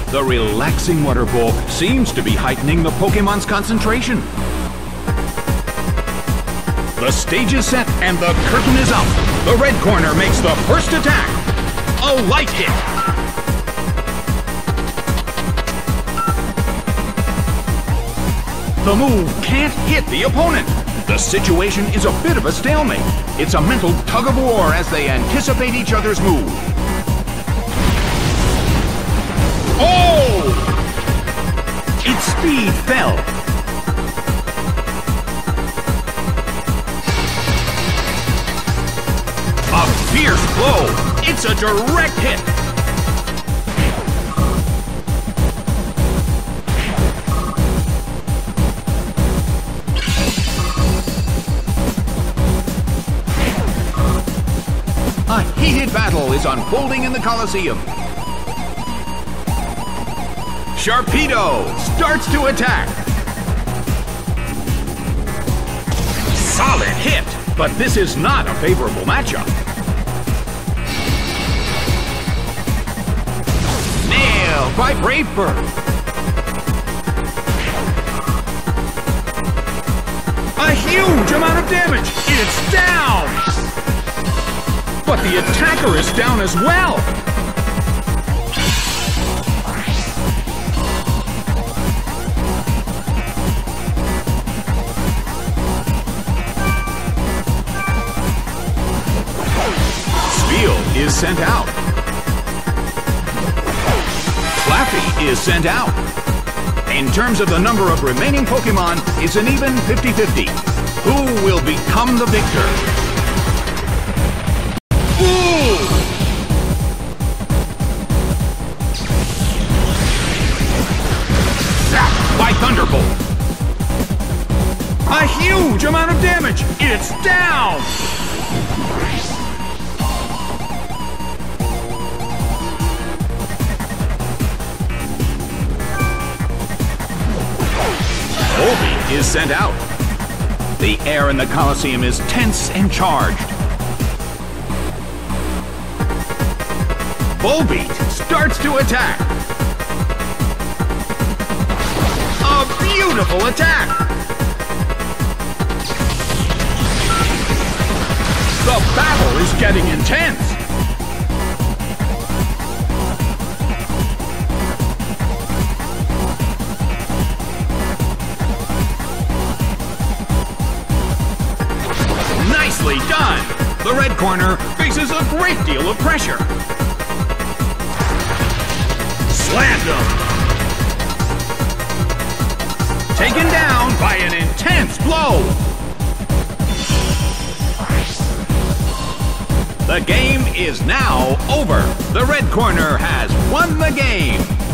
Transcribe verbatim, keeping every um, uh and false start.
The relaxing water bowl seems to be heightening the Pokemon's concentration. The stage is set and the curtain is up. The red corner makes the first attack. A light hit. The move can't hit the opponent. The situation is a bit of a stalemate. It's a mental tug-of-war as they anticipate each other's move. Oh! Its speed fell. A fierce blow. It's a direct hit. A heated battle is unfolding in the Colosseum. Sharpedo starts to attack. Solid hit, but this is not a favorable matchup. Nailed by Brave Bird. A huge amount of damage. It's down. But the attacker is down as well. Spheal is sent out. Flaffy is sent out. In terms of the number of remaining Pokemon, it's an even fifty fifty. Who will become the victor? By Thunderbolt. A huge amount of damage. It's down. Volbeat is sent out. The air in the Colosseum is tense and charged. Volbeat starts to attack. A beautiful attack! The battle is getting intense! Nicely done! The red corner faces a great deal of pressure. Slammed him! Taken down by an intense blow. The game is now over. The red corner has won the game.